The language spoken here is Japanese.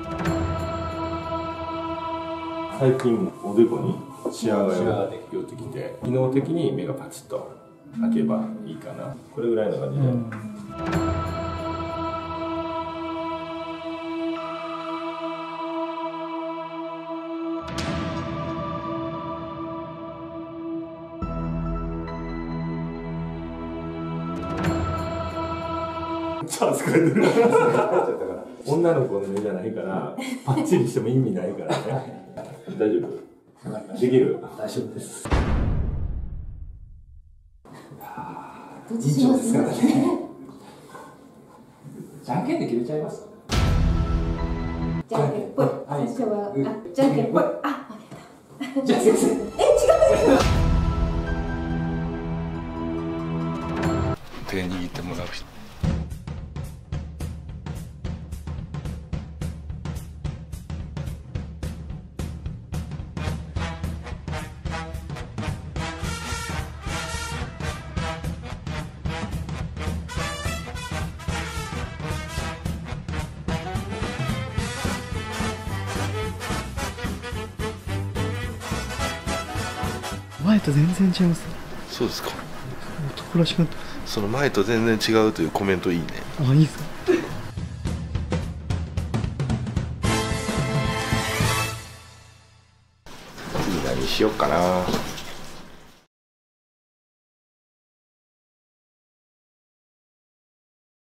最近おでこにシワができてきて、機能的に目がパチッと開けばいいかな、これぐらいの感じで。チャンス書いてる。女の子の目じゃないからパッチリしても意味ないからね。大丈夫？できる？ 大丈夫です。 どっちしますかね。 じゃんけんで決めちゃいます。 じゃんけんぽい。最初はじゃんけんぽい。あ、負けた。 じゃあ先生。 違う。 手握ってもらう人。 前と全然違いますね。 そうですか。 男らしくなって。 その前と全然違うというコメントいいね。 あ、いいですか。 次何しよっかな。